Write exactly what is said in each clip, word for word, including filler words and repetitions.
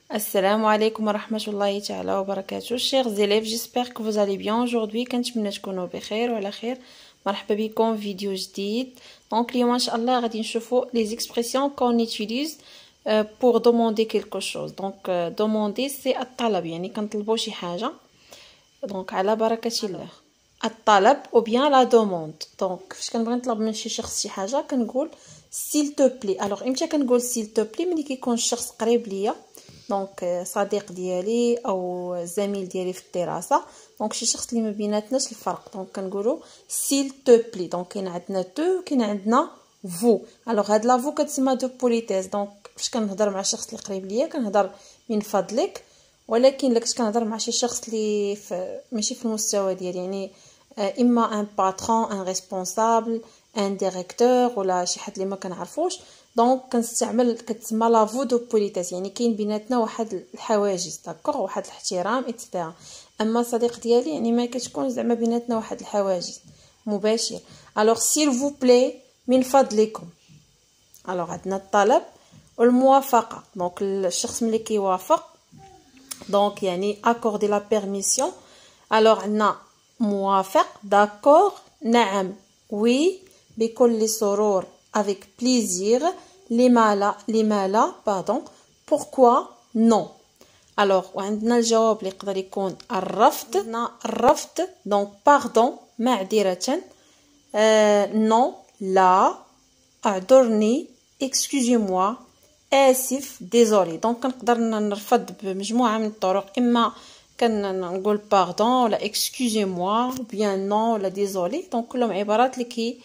Assalamu alaikum wa rahmatullahi ta'ala wa barakatuh. Chers élèves, j'espère que vous allez bien aujourd'hui. كنتمنى تكونوا بخير وعلى خير. مرحبا بكم في فيديو جديد. Donc اليوم ان شاء الله غادي نشوفوا les expressions qu'on utilise euh, pour demander quelque chose. Donc euh, demander c'est الطلب، يعني كنطلبوا شي حاجه. Donc على بركه الله. الطلب ou bien la demande. Donc فاش كنبغي نطلب من شي شخص شي حاجه كنقول s'il te plaît. Alors امتى كنقول s'il te plaît؟ ملي كيكون الشخص قريب ليا، دونك صديق ديالي او زميل ديالي في الدراسه، دونك شي شخص اللي ما بيناتناش الفرق، دونك كنقولوا s'il te plaît. دونك كاين عندنا تو كاين عندنا vous. alors هاد لا vous كتسمى دو بوليتيز. دونك فاش كنهضر مع شخص اللي قريب ليا كنهضر من فضلك، ولكن الا كنت كنهضر مع شي شخص اللي في ماشي في المستوى ديالي، يعني اما ان باترون ان ريسبونسابل ان ديريكتور ولا شي حد اللي ما كنعرفوش، دونك كنستعمل كتسمى لا فو دو بوليتيس، يعني كاين بيناتنا واحد الحواجز داكوغ، واحد الاحترام ايتترا. اما صديق ديالي يعني ما كتكون زعما بيناتنا واحد الحواجز مباشر. الوغ سيل فو بلي من فضلكم. الوغ عندنا الطلب والموافقه، دونك الشخص ملي كيوافق دونك يعني اكوردي لا بيرميسيون. الوغ عندنا موافق داكوغ نعم وي بكل سرور avec plaisir. لما لا لما لا pardon pourquoi non. alors وعندنا الجواب اللي يقدر يكون الرفض. عندنا الرفض donc pardon معذرة، euh, non لا اعذرني excusez-moi اسف désolé. دونك كنقدر نرفض بمجموعه من الطرق، اما كنقول باردون ولا excusez-moi ou bien non ولا désolé. دونك كلهم عبارات اللي كي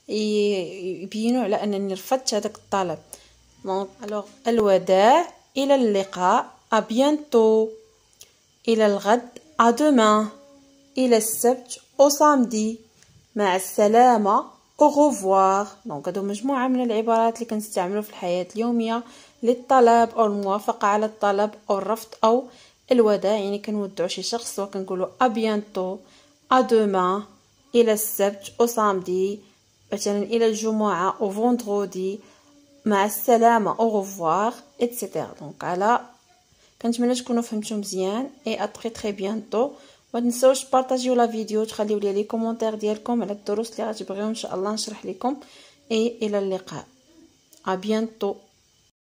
يبينوا على انني رفضت هذاك الطلب. دونك الوغ الوداع الى اللقاء à bientôt، الى الغد à demain، الى السبت au samedi، مع السلامه au revoir. دونك هادو مجموعه من العبارات اللي كنستعملوا في الحياه اليوميه للطلب او الموافقه على الطلب او الرفض او الوداع، يعني كنودعوا شي شخص وكنقولوا à bientôt à demain، الى السبت au samedi، مثلا الى الجمعه او فوندردي، مع السلامه او ريفوار ايتترا. دونك على كنتمنى تكونوا فهمتوا مزيان اي ا تري تري بيانتو. ما تنساوش بارطاجيو لا فيديو، تخليو لي لي كومونتير ديالكم على الدروس اللي غتبغيو ان شاء الله نشرح لكم. اي الى اللقاء، ا بيانتو.